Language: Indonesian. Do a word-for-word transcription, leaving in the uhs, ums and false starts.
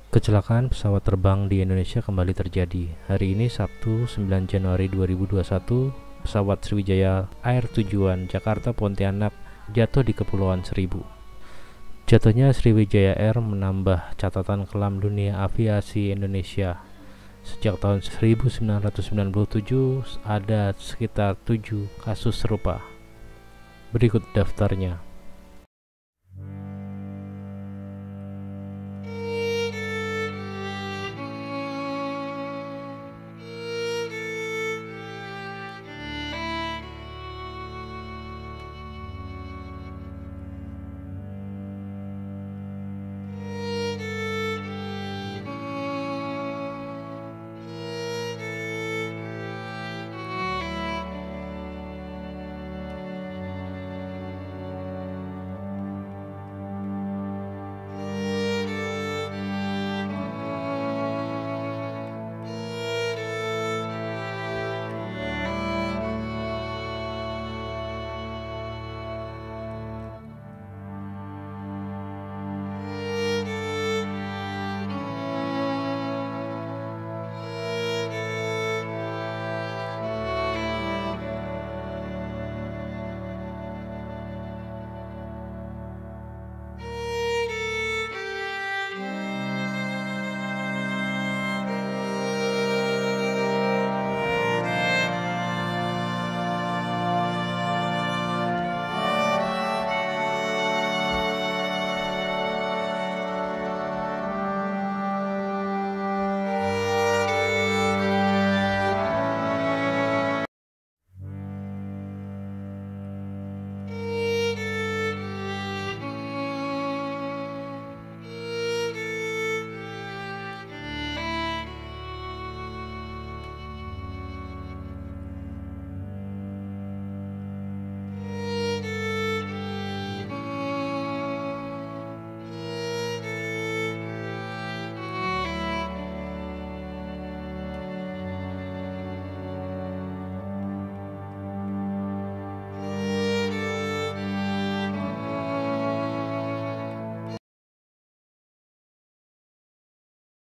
Kecelakaan pesawat terbang di Indonesia kembali terjadi. Hari ini Sabtu sembilan Januari dua ribu dua puluh satu, pesawat Sriwijaya Air tujuan Jakarta Pontianak jatuh di Kepulauan Seribu. Jatuhnya Sriwijaya Air menambah catatan kelam dunia aviasi Indonesia. Sejak tahun seribu sembilan ratus sembilan puluh tujuh ada sekitar tujuh kasus serupa. Berikut daftarnya.